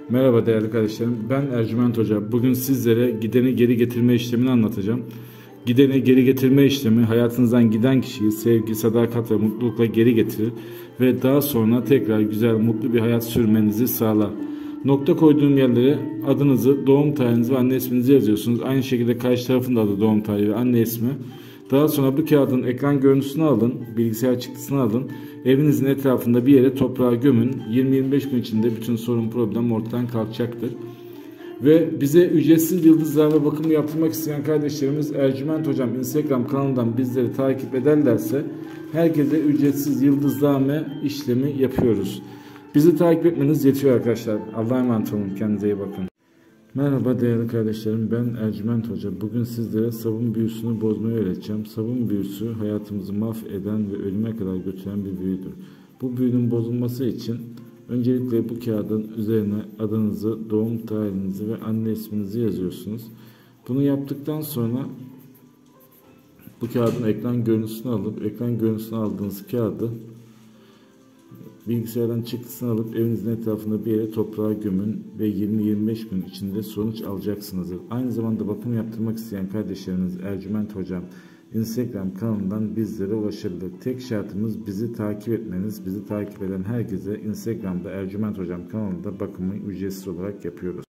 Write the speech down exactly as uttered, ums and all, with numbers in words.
Merhaba değerli kardeşlerim. Ben Ercüment Hoca. Bugün sizlere gideni geri getirme işlemini anlatacağım. Gideni geri getirme işlemi hayatınızdan giden kişiyi sevgi, sadakat ve mutlulukla geri getirir ve daha sonra tekrar güzel, mutlu bir hayat sürmenizi sağlar. Nokta koyduğum yerlere adınızı, doğum tarihinizi ve anne isminizi yazıyorsunuz. Aynı şekilde karşı tarafın da adı, doğum tarihi ve anne ismi. Daha sonra bu kağıdın ekran görüntüsünü alın, bilgisayar çıktısını alın. Evinizin etrafında bir yere toprağa gömün. yirmi yirmi beş gün içinde bütün sorun, problem ortadan kalkacaktır. Ve bize ücretsiz yıldızlarla bakımı yaptırmak isteyen kardeşlerimiz Ercüment Hocam Instagram kanalından bizleri takip ederlerse herkese ücretsiz yıldızlame işlemi yapıyoruz. Bizi takip etmeniz yetiyor arkadaşlar. Allah'a emanet olun. Kendinize iyi bakın. Merhaba değerli kardeşlerim, ben Ercüment Hoca. Bugün sizlere sabun büyüsünü bozmayı öğreteceğim. Sabun büyüsü hayatımızı mahveden ve ölüme kadar götüren bir büyüdür. Bu büyünün bozulması için öncelikle bu kağıdın üzerine adınızı, doğum tarihinizi ve anne isminizi yazıyorsunuz. Bunu yaptıktan sonra bu kağıdın ekran görüntüsünü alıp ekran görüntüsünü aldığınız kağıdı bilgisayardan çıktısını alıp evinizin etrafında bir yere toprağa gömün ve yirmi yirmi beş gün içinde sonuç alacaksınızdır. Aynı zamanda bakım yaptırmak isteyen kardeşleriniz Ercüment Hocam Instagram kanalından bizlere ulaşabilir. Tek şartımız bizi takip etmeniz. Bizi takip eden herkese Instagram'da Ercüment Hocam kanalında bakımı ücretsiz olarak yapıyoruz.